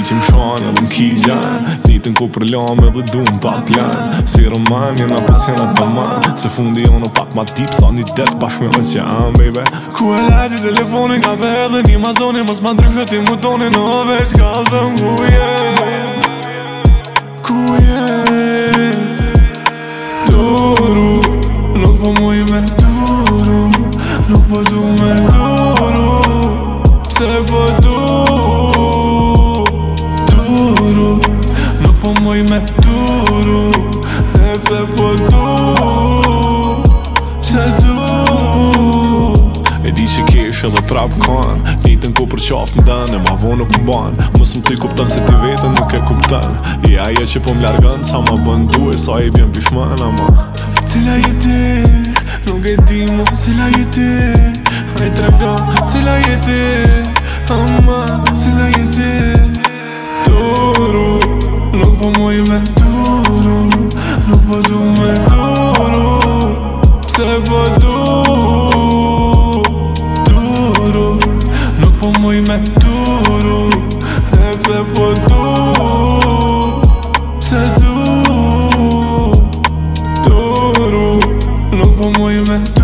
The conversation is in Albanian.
qim shonë edhe m'kiz janë Ditën ku për lame dhe du m'pa plan Si roman jena pësjena të man Se fundi jonë pak ma tip sa një det bashkë me që jam, baby Ku e leti telefonin ka pe edhe një mazoni Mos ma ndryshë ti mu toni në veç ka thëm ku je Ku je Duru Nuk po muj me duru Nuk po du me duru Pse po duru Nuk po muj me duru E pse po Pse E di që kesh edhe prap kan Ditën ku për qaf më dën E ma vonë nuk m'ban Mos më ti kupton se ti vetën nuk e kupton I aje që po m'largën Sa ma bëndu e sa i bjen pishman ama Cila jeti Nuk e di mu Cila jeti Haj trega Cila jeti Ama Cila jeti Duru Nuk po muj me duru Nuk po du me duru Pse po Nuk po muj me duru E pse po Pse duru Nuk po muj me